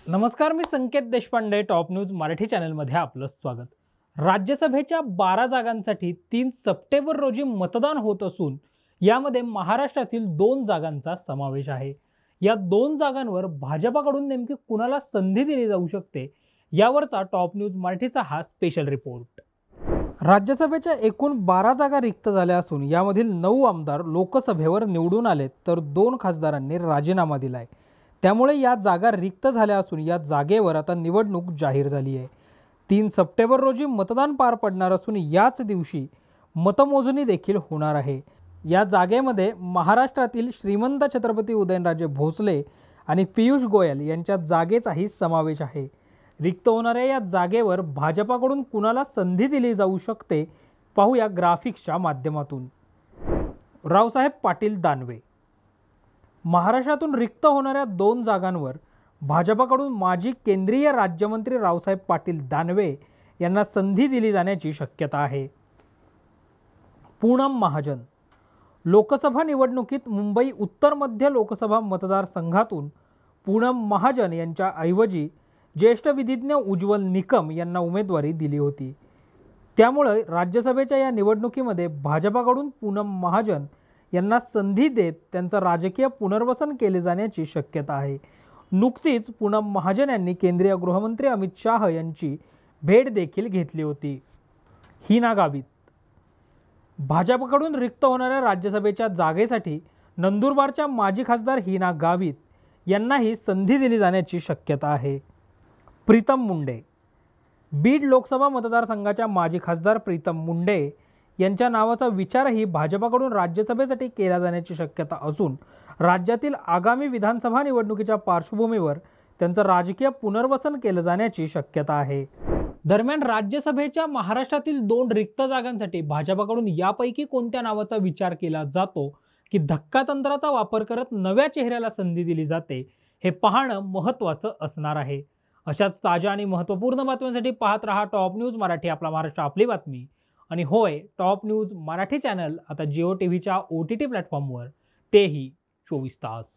नमस्कार, मी Sanket Deshpande. Top news Marathi चॅनलमध्ये आपलं स्वागत. राज्यसभेच्या 12 जागांसाठी 3 सप्टेंबर रोजी मतदान होत असून यामध्ये महाराष्ट्रातील 2 जागांचा समावेश आहे. या 2 जागांवर भाजपाकडून नेमकी कुणाला संधी दिली जाऊ शकते यावरचा टॉप न्यूज मराठीचा हा स्पेशल रिपोर्ट. राज्यसभेच्या एकूण 12 जागा रिक्त झाल्या असून यामधील 9 आमदार लोकसभेवर निवडून आले तर 2 खासदारांनी राजीनामा दिलाय. त्यामुळे या जागा रिक्त झाल्या असून या जागेवर आता निवडणूक जाहीर झाली आहे. 3 सप्टेंबर रोजी मतदान पार पडणार असून याच दिवशी मतमोजणी देखील होणार आहे. या जागेमध्ये महाराष्ट्रातील श्रीमंत छत्रपती उदयनराजे भोसले आणि पियुष गोयल यांच्या जागेचाही समावेश आहे. रिक्त होणाऱ्या या जागेवर भाजपाकडून कुणाला संधी दिली जाऊ शकते पाहूया ग्राफिक्सच्या माध्यमातून. रावसाहेब पाटील दानवे. महाराष्ट्रातून रिक्त होणाऱ्या 2 जागांवर भाजपाकडून माजी केंद्रीय राज्यमंत्री रावसाहेब पाटील दानवे यांना संधी दिली जाण्याची शक्यता आहे. पूनम महाजन. लोकसभा निवडणुकीत मुंबई उत्तर मध्य लोकसभा मतदारसंघातून पूनम महाजन यांच्या ऐवजी ज्येष्ठ विधिज्ञ उज्ज्वल निकम यांना उमेदवारी दिली होती. त्यामुळे राज्यसभेच्या या निवडणुकीमध्ये भाजपाकडून पूनम महाजन यांना संधी देत त्यांचं राजकीय पुनर्वसन केले जाण्याची शक्यता आहे. नुकतीच पूनम महाजन यांनी केंद्रीय गृहमंत्री अमित शाह यांची भेट देखील घेतली होती. हिना गावित. भाजपकडून रिक्त होणाऱ्या राज्यसभेच्या जागेसाठी नंदुरबारच्या माजी खासदार हिना गावित यांनाही संधी दिली जाण्याची शक्यता आहे. प्रीतम मुंडे. बीड लोकसभा मतदारसंघाच्या माजी खासदार प्रीतम मुंडे यांच्या नावाचा विचारही भाजपाकडून राज्यसभेसाठी केला जाण्याची शक्यता असून राज्यातील आगामी विधानसभा निवडणुकीच्या पार्श्वभूमीवर त्यांचं राजकीय पुनर्वसन केलं जाण्याची शक्यता आहे. दरम्यान राज्यसभेच्या महाराष्ट्रातील 2 रिक्त जागांसाठी भाजपाकडून यापैकी कोणत्या नावाचा विचार केला जातो की धक्कातंत्राचा वापर करत नव्या चेहऱ्याला संधी दिली जाते हे पाहणं महत्त्वाचं असणार आहे. अशाच ताज्या आणि महत्त्वपूर्ण बातम्यांसाठी पाहत रहा टॉप न्यूज मराठी, आपला महाराष्ट्र आपली बातमी. आणि होय, टॉप न्यूज मराठी चॅनल आता जिओ टीव्हीच्या OTT प्लॅटफॉर्मवर, तेही 24 तास.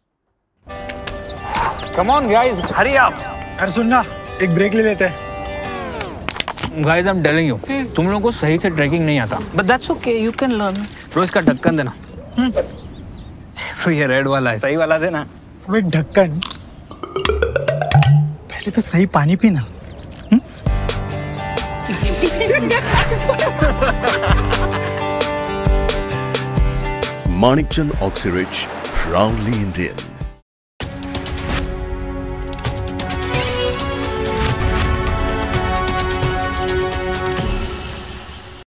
Come on guys, hurry up. यार सुन ना, एक ब्रेक ले लेते हैं. Guys I am telling you, तुम लोगों को सही से ट्रैकिंग नहीं आता. But that's okay, you can learn. रोज का ढक्कन देना. ये रेड वाला है, सही वाला देना. अबे ढक्कन, पहले तो सही पानी पीना. Manikchand Oxyrich, proudly Indian.